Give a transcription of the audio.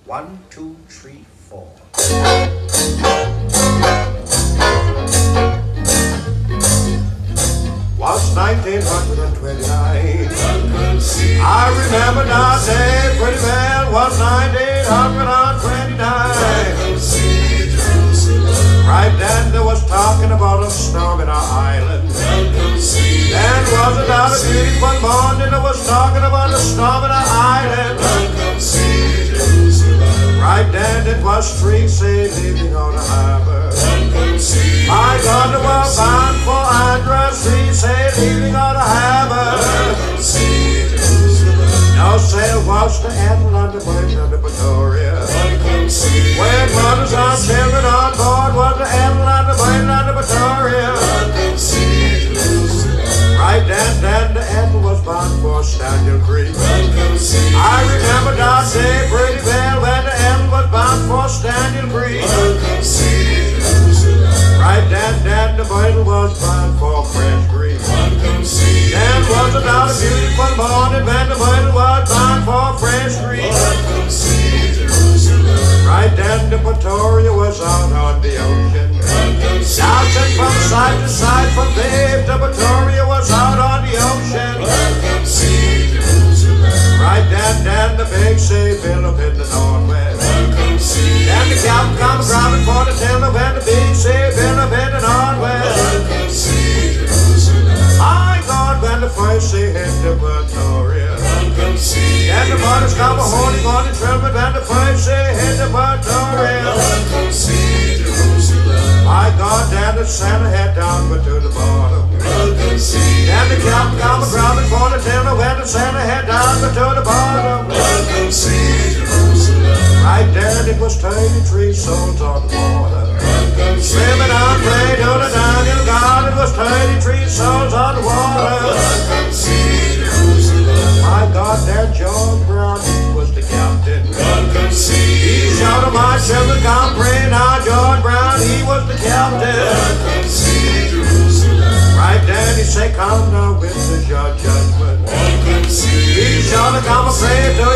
1, 2, 3, 4. Was 1929. I remember that day pretty well. Was 1929. Right then there was talking about a storm in our island. Then wasn't that a beautiful morning? There was talking about a storm in our island. Right then it was Tracy leaving on the harbor. My God, they were bound for Andros, Tracy leaving on the harbor. No sail was to Edel on the bridge of the Pretoria. When mothers and children on board was to Edel on the bridge of the Pretoria. Right then the Edel was bound for Staniel Creek. I remember that day pretty well when the Edel was bound for Staniel Creek. Right then the Bible was bound for Fresh Creek. Then was another beautiful morning when the Bible was bound for Fresh Creek. Right then the Pretoria was out on the ocean. Shouting from side to side, from Babe to Pretoria was out on the ocean. Right then the big sea built up in the northwest. Then the captain come grabbing for the timber when the big sea built up in the northwest. My God, when the first sea hit the Pretoria. Then the mothers come holding on the children when the first sea hit the Pretoria. My God, then the center head down but to the bottom. Then the captain come grabbing for the timber when the center head down but to the bottom. Right there it was 33 souls on the water. Swimming on way to the Daniel God, it was 33 souls on the water. My God, there George Brown, he was the captain. He shouted, my children, come pray now, George Brown, he was the captain. Right then he said, come now with the judgment. He shouted, come and pray to